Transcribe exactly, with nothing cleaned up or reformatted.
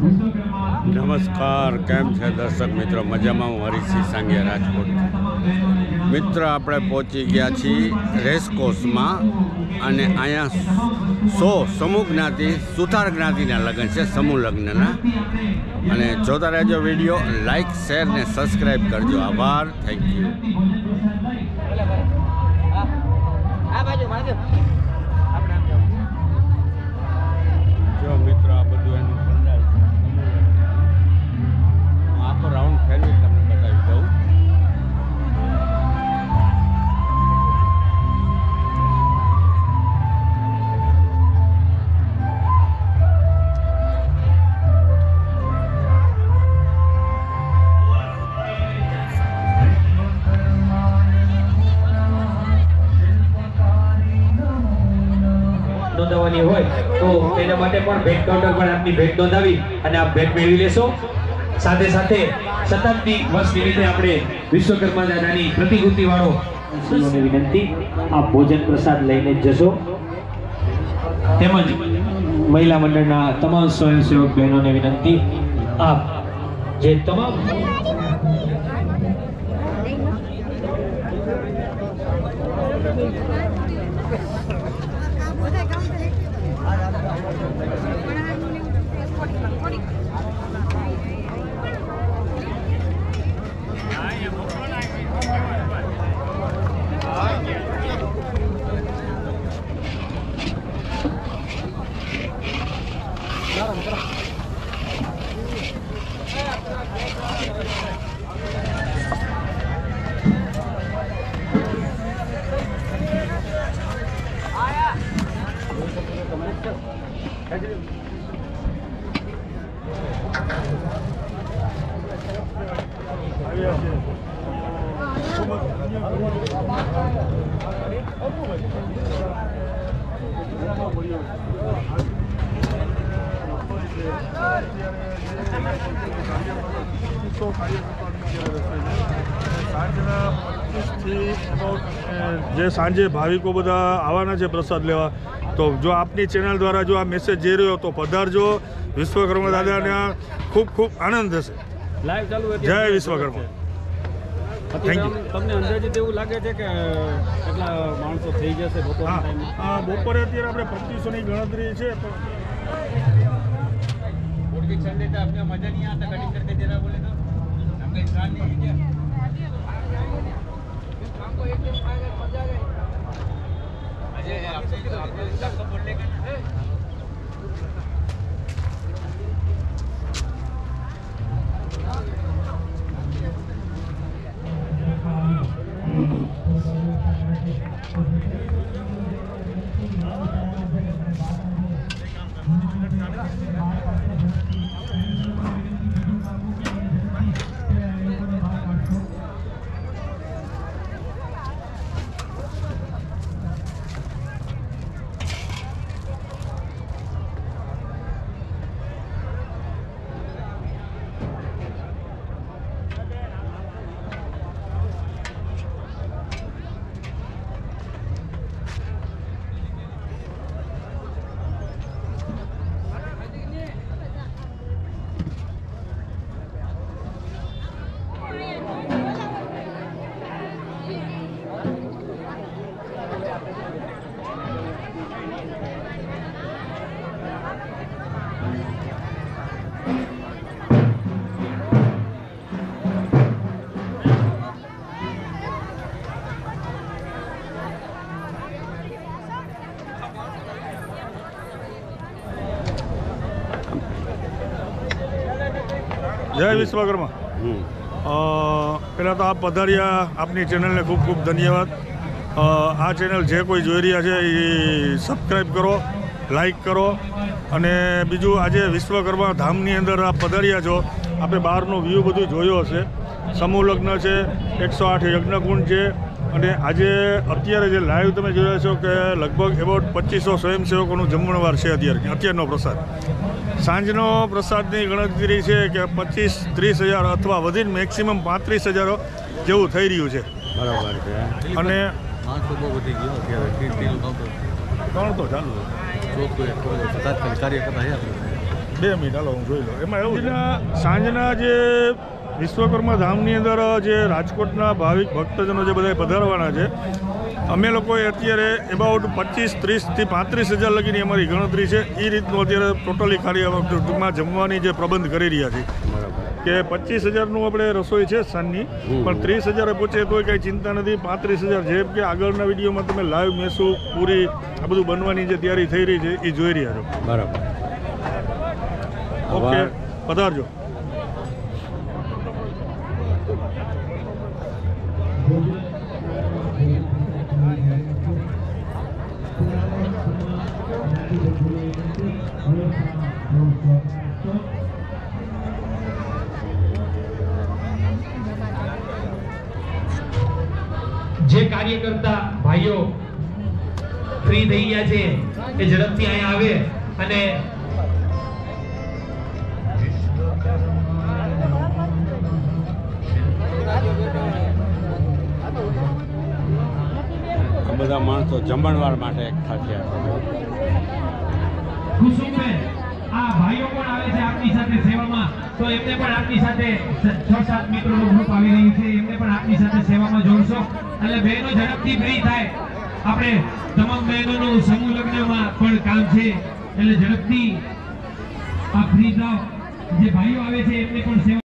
નમસ્કાર, કેમ છે દર્શક મિત્રો? મજામાં. હું હરીસિંહ સાંગિયા, રાજકોટ. મિત્ર, આપણે પહોંચી ગયા છીએ રેસકોર્સમાં અને અહીંયા સો સમૂહ જ્ઞાતિ સુથાર જ્ઞાતિના લગ્ન છે, સમૂહ લગ્નના. અને જોતા રહેજો વિડીયો, લાઈક શેર ને સબસ્ક્રાઈબ કરજો. આભાર, થેન્ક યુ. જો મિત્ર, આ બધું એનું પંડાલ છે. હું આખો રાઉન્ડ ફેરવી તમને બતાવી દઉં. નોંધાવવાની હોય તો તેના માટે પણ ભેટ કાઉન્ટર પર આપની ભેટ નોંધાવી અને આપ ભેટ મેળવી લેશો. સાથે સાથે શતાબ્દી વર્ષ નિમિત્તે આપણે વિશ્વકર્મા દાદાની પ્રતિકૃતિ વાળો વિનંતી, આપ ભોજન પ્રસાદ લઈને જશો. તેમજ મહિલા મંડળના તમામ સ્વયંસેવક બહેનોને વિનંતી, આપ જે તમામ જે સાંજે ભાવિકો બધા આવવાના છે પ્રસાદ લેવા, તો જો આપની ચેનલ દ્વારા જો આ મેસેજ જઈ રહ્યો તો પધારજો. વિશ્વકર્મા દાદાના ખૂબ ખૂબ આનંદ થશે. લાઈવ ચાલુ છે. જય વિશ્વકર્મા. Thank you. તમને અંદાજિત એવું લાગે છે કે કેટલા માણસો થઈ જશે બપોરના ટાઈમે? હા, બપોરે અત્યારે આપણે પચીસોની ગણતરી છે. मजा नहीं आता, कटिंग करके दे रहा बोले तो हमको इंसान नहीं है क्या? हमको एक दिन खाएगा मजा आ गई। अजय आपसे आपको सबको बोलने का है। જય વિશ્વકર્મા. પહેલાં તો આપ પધાર્યા, આપની ચેનલને ખૂબ ખૂબ ધન્યવાદ. આ ચેનલ જે કોઈ જોઈ રહ્યા છે એ સબસ્ક્રાઈબ કરો, લાઈક કરો. અને બીજું, આજે વિશ્વકર્મા ધામની અંદર આપ પધાર્યા છો, આપણે બહારનો વ્યૂ બધું જોયો હશે. સમૂહ લગ્ન છે, એકસો આઠ યજ્ઞકુંડ છે. અને આજે અત્યારે જે લાઈવ તમે જોયા છો કે લગભગ એબાઉટ પચીસો સ્વયંસેવકોનું જમણવાર છે અત્યારે અત્યારનો પ્રસાદ. સાંજનો પ્રસાદની ગણતરી છે કે પચીસ ત્રીસ હજાર અથવા વધીને મેક્સિમમ પાંત્રીસ હજાર જેવું થઈ રહ્યું છે. બરાબર છે. અને માણસો બહુ વધી ગયો અત્યારે ત્રણ તો ચાલુ કાર્યકર્તા બે મિનિટ હાલો હું જોઈ લઉં. એમાં એવું છે સાંજના જે વિશ્વકર્મા ધામની અંદર જે રાજકોટના ભાવિક ભક્તજનો જે બધા પધારવાના છે, અમે લોકોએ અત્યારે એબાઉટ પચીસ ત્રીસથી પાંત્રીસ હજાર લગીની અમારી ગણતરી છે. એ રીતનું અત્યારે ટોટલી ખાલી ટૂંકમાં જમવાની જે પ્રબંધ કરી રહ્યા છીએ કે પચીસ હજારનું આપણે રસોઈ છે સાંજની, પણ ત્રીસ હજારે પહોંચે તોય કંઈ ચિંતા નથી. પાંત્રીસ હજાર જેમ કે આગળના વિડીયોમાં તમે લાઈવ મેસું પૂરી આ બધું બનવાની જે તૈયારી થઈ રહી છે એ જોઈ રહ્યા છો. બરાબર. ઓકે, પધારજો. જે કાર્યકર્તા ભાઈઓ ફ્રી થઈ ગયા છે એ ઝડપથી અહીંયા આવે અને આ બધા માણસો જમણવાર માટે એકઠા થયા છે. કુસુમબેન, આ ભાઈઓ પણ આવે છે આપની સાથે સેવામાં, તો એમને પણ આપની સાથે છ સાત મિત્રોનું ગ્રુપ આવી રહ્યું છે, એમને પણ આપની સાથે સેવામાં જોડશો. એટલે બહેનો ઝડપથી ફ્રી થાય. આપણે તમામ બહેનોનું સમૂહ લગ્નમાં પણ કામ છે, એટલે ઝડપથી આ ફ્રી થાવ. જે ભાઈઓ આવે છે એમને પણ સેવા